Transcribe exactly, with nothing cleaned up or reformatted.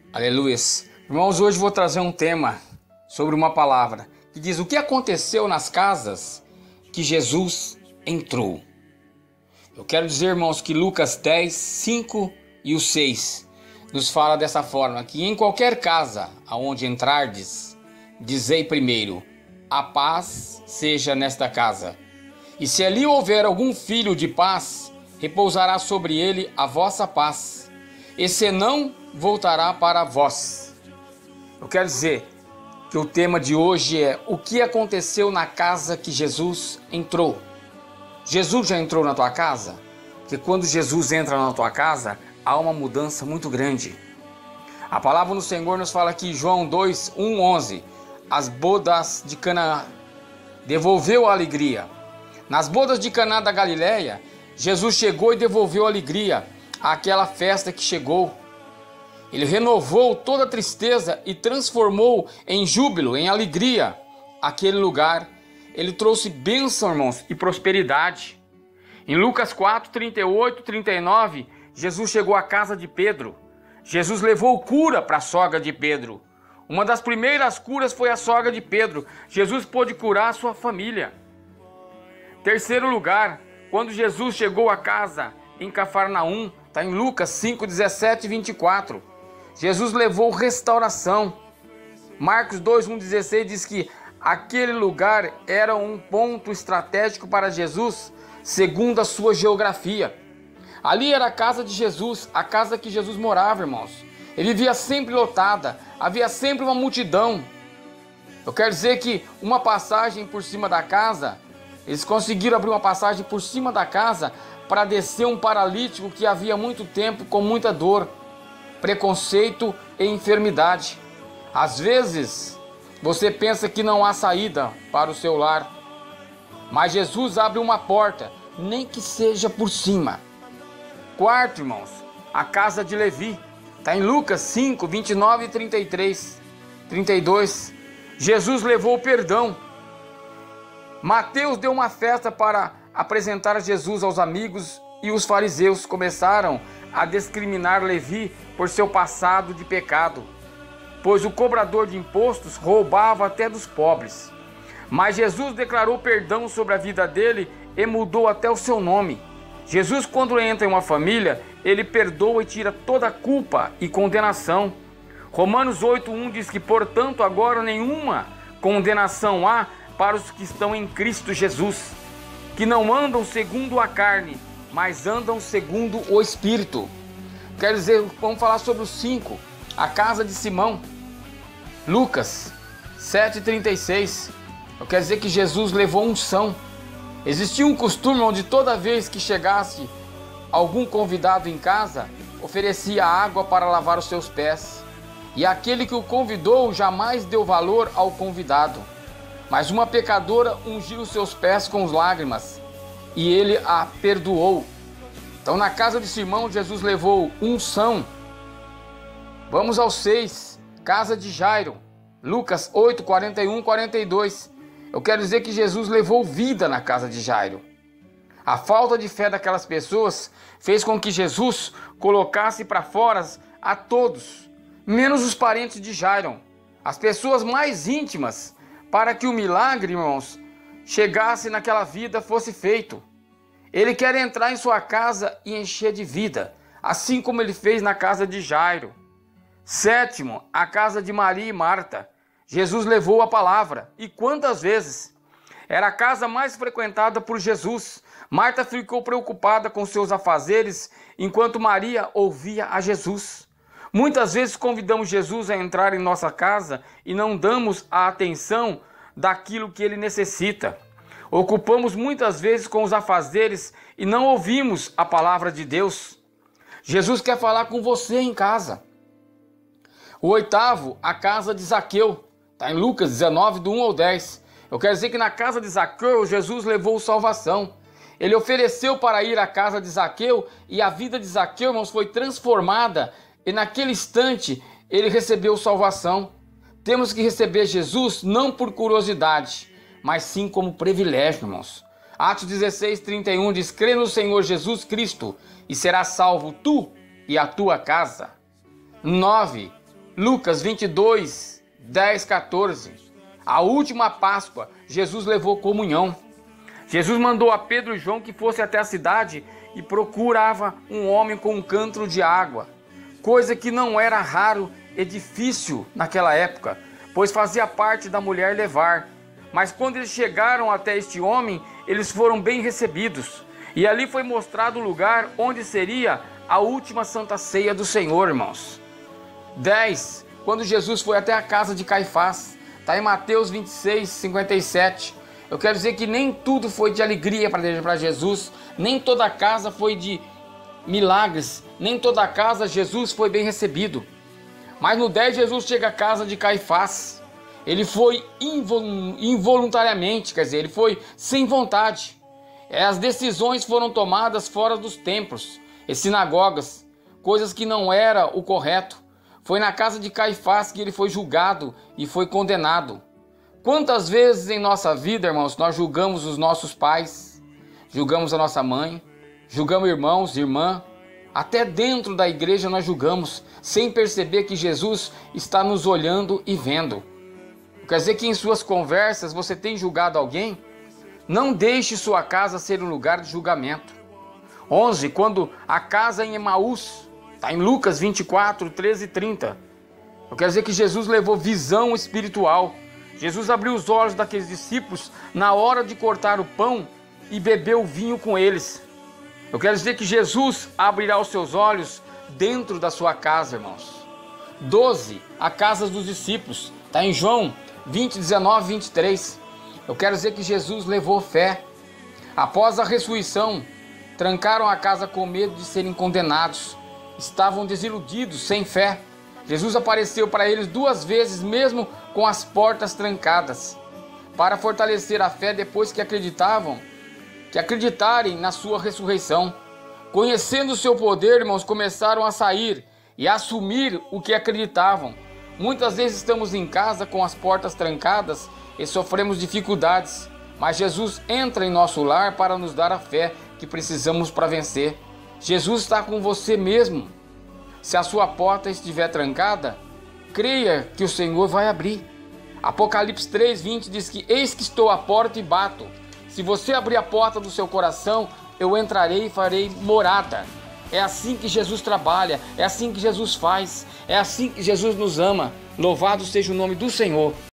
Aleluia. Irmãos, hoje vou trazer um tema sobre uma palavra que diz o que aconteceu nas casas que Jesus entrou. Eu quero dizer, irmãos, que Lucas dez, cinco e o seis nos fala dessa forma, que em qualquer casa aonde entrardes, dizei primeiro, a paz seja nesta casa. E se ali houver algum filho de paz, repousará sobre ele a vossa paz, e senão voltará para vós. Eu quero dizer que o tema de hoje é o que aconteceu na casa que Jesus entrou. Jesus já entrou na tua casa? Porque quando Jesus entra na tua casa, há uma mudança muito grande. A palavra do Senhor nos fala aqui, João dois, um, onze, as bodas de Canaã devolveu a alegria. Nas bodas de Caná da Galileia, Jesus chegou e devolveu a alegria àquela festa que chegou. Ele renovou toda a tristeza e transformou em júbilo, em alegria, aquele lugar. Ele trouxe bênção, irmãos, e prosperidade. Em Lucas quatro, trinta e oito, trinta e nove, Jesus chegou à casa de Pedro. Jesus levou cura para a sogra de Pedro. Uma das primeiras curas foi a sogra de Pedro. Jesus pôde curar a sua família. Terceiro lugar, quando Jesus chegou à casa em Cafarnaum, está em Lucas cinco, dezessete e vinte e quatro. Jesus levou restauração. Marcos dois, um, dezesseis diz que aquele lugar era um ponto estratégico para Jesus, segundo a sua geografia. Ali era a casa de Jesus, a casa que Jesus morava, irmãos. Ele vivia sempre lotada, havia sempre uma multidão. Eu quero dizer que uma passagem por cima da casa, eles conseguiram abrir uma passagem por cima da casa para descer um paralítico que havia muito tempo com muita dor, preconceito e enfermidade. Às vezes, você pensa que não há saída para o seu lar, mas Jesus abre uma porta, nem que seja por cima. Quarto, irmãos, a casa de Levi. Está em Lucas cinco, vinte e nove e trinta e três, trinta e dois. Jesus levou o perdão. Mateus deu uma festa para apresentar Jesus aos amigos e os fariseus começaram a discriminar Levi por seu passado de pecado, pois o cobrador de impostos roubava até dos pobres. Mas Jesus declarou perdão sobre a vida dele e mudou até o seu nome. Jesus, quando entra em uma família, ele perdoa e tira toda a culpa e condenação. Romanos oito, um diz que, portanto, agora nenhuma condenação há para os que estão em Cristo Jesus, que não andam segundo a carne, mas andam segundo o Espírito. Quer dizer, vamos falar sobre os cinco, a casa de Simão. Lucas sete, trinta e seis. Eu quero dizer que Jesus levou unção. Existia um costume onde toda vez que chegasse algum convidado em casa, oferecia água para lavar os seus pés. E aquele que o convidou jamais deu valor ao convidado. Mas uma pecadora ungiu os seus pés com lágrimas, e ele a perdoou. Então na casa de Simão, Jesus levou unção. Vamos ao seis, casa de Jairo. Lucas oito, quarenta e um, quarenta e dois. Eu quero dizer que Jesus levou vida na casa de Jairo. A falta de fé daquelas pessoas fez com que Jesus colocasse para fora a todos, menos os parentes de Jairo, as pessoas mais íntimas, para que o milagre, irmãos, chegasse naquela vida, fosse feito. Ele quer entrar em sua casa e encher de vida, assim como ele fez na casa de Jairo. Sétimo, a casa de Maria e Marta. Jesus levou a palavra. E quantas vezes? Era a casa mais frequentada por Jesus. Marta ficou preocupada com seus afazeres, enquanto Maria ouvia a Jesus. Muitas vezes convidamos Jesus a entrar em nossa casa e não damos a atenção daquilo que ele necessita. Ocupamos muitas vezes com os afazeres e não ouvimos a palavra de Deus. Jesus quer falar com você em casa. O oitavo, a casa de Zaqueu. Está em Lucas dezenove, do um ao dez. Eu quero dizer que na casa de Zaqueu, Jesus levou salvação. Ele ofereceu para ir à casa de Zaqueu e a vida de Zaqueu, irmãos, foi transformada. E naquele instante, ele recebeu salvação. Temos que receber Jesus não por curiosidade, mas sim como privilégio, irmãos. Atos dezesseis, trinta e um diz, crê no Senhor Jesus Cristo e serás salvo tu e a tua casa. nove. Lucas vinte e dois, dez, quatorze. A última Páscoa, Jesus levou comunhão. Jesus mandou a Pedro e João que fosse até a cidade e procurava um homem com um cântaro de água, coisa que não era raro e difícil naquela época, pois fazia parte da mulher levar. Mas quando eles chegaram até este homem, eles foram bem recebidos. E ali foi mostrado o lugar onde seria a última Santa Ceia do Senhor, irmãos. dez. Quando Jesus foi até a casa de Caifás, está em Mateus vinte e seis, cinquenta e sete. Eu quero dizer que nem tudo foi de alegria para Jesus, nem toda a casa foi de milagres, nem toda a casa Jesus foi bem recebido. Mas no dez, Jesus chega à casa de Caifás. Ele foi involuntariamente, quer dizer, ele foi sem vontade. As decisões foram tomadas fora dos templos e sinagogas, coisas que não era o correto. Foi na casa de Caifás que ele foi julgado e foi condenado. Quantas vezes em nossa vida, irmãos, nós julgamos os nossos pais, julgamos a nossa mãe, julgamos irmãos, irmã, até dentro da igreja nós julgamos, sem perceber que Jesus está nos olhando e vendo. Quer dizer que em suas conversas você tem julgado alguém? Não deixe sua casa ser um lugar de julgamento. onze. Quando a casa em Emaús, está em Lucas vinte e quatro, treze e trinta. Eu quero dizer que Jesus levou visão espiritual. Jesus abriu os olhos daqueles discípulos na hora de cortar o pão e bebeu vinho com eles. Eu quero dizer que Jesus abrirá os seus olhos dentro da sua casa, irmãos. doze. A casa dos discípulos. Está em João vinte, dezenove, vinte e três. Eu quero dizer que Jesus levou fé. Após a ressurreição, trancaram a casa com medo de serem condenados. Estavam desiludidos, sem fé. Jesus apareceu para eles duas vezes, mesmo com as portas trancadas, para fortalecer a fé depois que acreditavam, que acreditarem na sua ressurreição. Conhecendo o seu poder, irmãos, começaram a sair e a assumir o que acreditavam. Muitas vezes estamos em casa com as portas trancadas e sofremos dificuldades, mas Jesus entra em nosso lar para nos dar a fé que precisamos para vencer. Jesus está com você mesmo. Se a sua porta estiver trancada, creia que o Senhor vai abrir. Apocalipse três, vinte diz que eis que estou à porta e bato. Se você abrir a porta do seu coração, eu entrarei e farei morada. É assim que Jesus trabalha, é assim que Jesus faz, é assim que Jesus nos ama. Louvado seja o nome do Senhor.